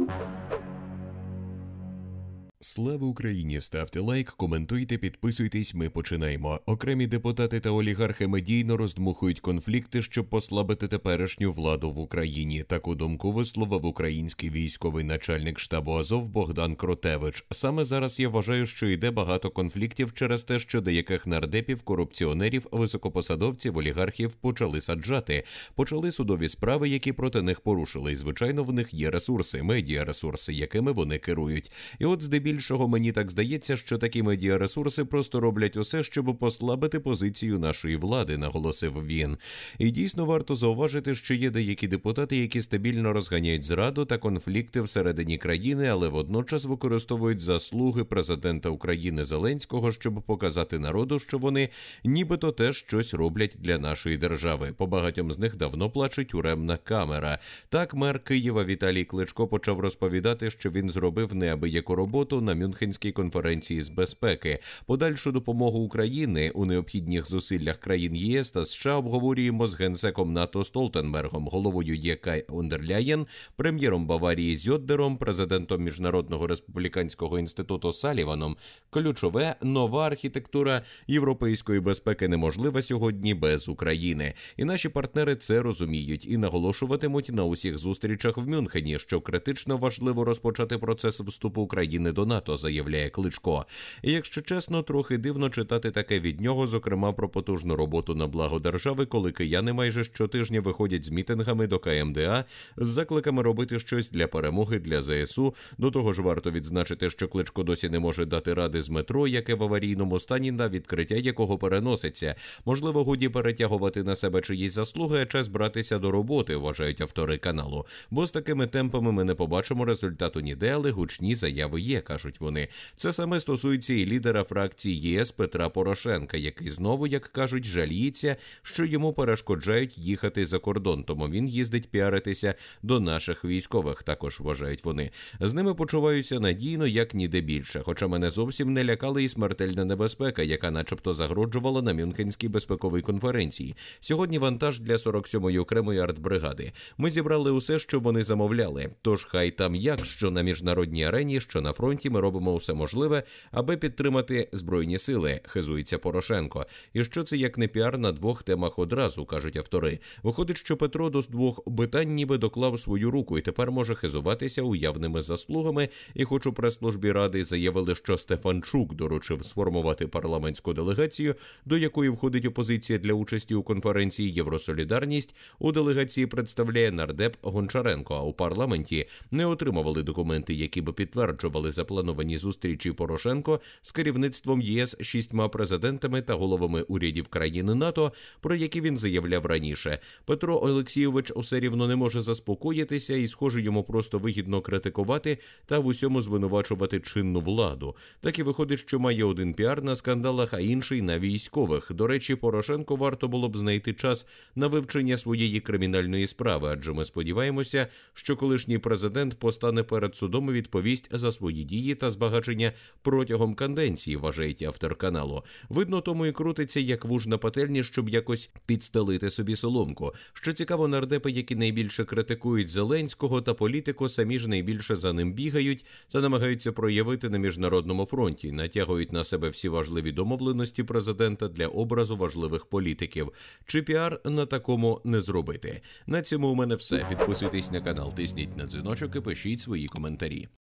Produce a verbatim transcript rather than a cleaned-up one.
Слава Україні! Ставте лайк, коментуйте, підписуйтесь, ми починаємо. Окремі депутати та олігархи медійно роздмухують конфлікти, щоб послабити теперішню владу в Україні. Таку думку висловив український військовий начальник штабу Азов Богдан Кротевич. Саме зараз я вважаю, що йде багато конфліктів через те, що деяких нардепів, корупціонерів, високопосадовців, олігархів почали саджати. Почали судові справи, які проти них порушили. І, звичайно, в них є ресурси, медіаресурси, якими вони керують. І от здебільшого Більшого мені так здається, що такі медіаресурси просто роблять усе, щоб послабити позицію нашої влади, наголосив він. І дійсно варто зауважити, що є деякі депутати, які стабільно розганяють зраду та конфлікти всередині країни, але водночас використовують заслуги президента України Зеленського, щоб показати народу, що вони нібито теж щось роблять для нашої держави. По багатьом з них давно плаче тюремна камера. Так, мер Києва Віталій Кличко почав розповідати, що він зробив неабияку роботу на Мюнхенській конференції з безпеки. Подальшу допомогу України у необхідних зусиллях країн ЄС та США обговорюємо з генсеком НАТО Столтенбергом, головою ЄК фон дер Ляєн, прем'єром Баварії Зьоддером, президентом Міжнародного республіканського інституту Саліваном. Ключове – нова архітектура європейської безпеки неможлива сьогодні без України. І наші партнери це розуміють і наголошуватимуть на усіх зустрічах в Мюнхені, що критично важливо розпочати процес вступу України до НАТО, заявляє Кличко. І якщо чесно, трохи дивно читати таке від нього, зокрема про потужну роботу на благо держави, коли кияни майже щотижня виходять з мітингами до Ка Ем Де А з закликами робити щось для перемоги для Зе Ес У. До того ж варто відзначити, що Кличко досі не може дати ради з метро, яке в аварійному стані, на відкриття якого переноситься. Можливо, годі перетягувати на себе чиїсь заслуги, а час братися до роботи, вважають автори каналу. Бо з такими темпами ми не побачимо результату ніде, але гучні заяви є, кажуть вони. Це саме стосується і лідера фракції Є Ес Петра Порошенка, який знову, як кажуть, жаліється, що йому перешкоджають їхати за кордон, тому він їздить піаритися до наших військових, також вважають вони. З ними почуваюся надійно, як ніде більше, хоча мене зовсім не лякала і смертельна небезпека, яка начебто загрожувала на Мюнхенській безпековій конференції. Сьогодні вантаж для сорок сьомої окремої артбригади. Ми зібрали усе, що вони замовляли, тож хай там як, що на міжнародній арені, що на фронті, ми робимо усе можливе, аби підтримати Збройні сили, хизується Порошенко. І що це як не піар на двох темах одразу, кажуть автори. Виходить, що Петро до двох питань ніби доклав свою руку і тепер може хизуватися уявними заслугами. І хоч у прес-службі Ради заявили, що Стефанчук доручив сформувати парламентську делегацію, до якої входить опозиція для участі у конференції «Євросолідарність», у делегації представляє нардеп Гончаренко, а у парламенті не отримували документи, які би підтверджували заплановані зустрічі Порошенко з керівництвом Є Ес, шістьма президентами та головами урядів країни НАТО, про які він заявляв раніше. Петро Олексійович усе рівно не може заспокоїтися і, схоже, йому просто вигідно критикувати та в усьому звинувачувати чинну владу. Так і виходить, що має один піар на скандалах, а інший на військових. До речі, Порошенко варто було б знайти час на вивчення своєї кримінальної справи, адже ми сподіваємося, що колишній президент постане перед судом і відповість за свої дії та збагачення протягом каденції, вважає автор каналу. Видно, тому і крутиться як вуж на пательні, щоб якось підстелити собі соломку. Що цікаво, нардепи, які найбільше критикують Зеленського та політику, самі ж найбільше за ним бігають та намагаються проявити на міжнародному фронті, натягують на себе всі важливі домовленості президента для образу важливих політиків. Чи піар на такому не зробити? На цьому у мене все. Підписуйтесь на канал, тисніть на дзвіночок і пишіть свої коментарі.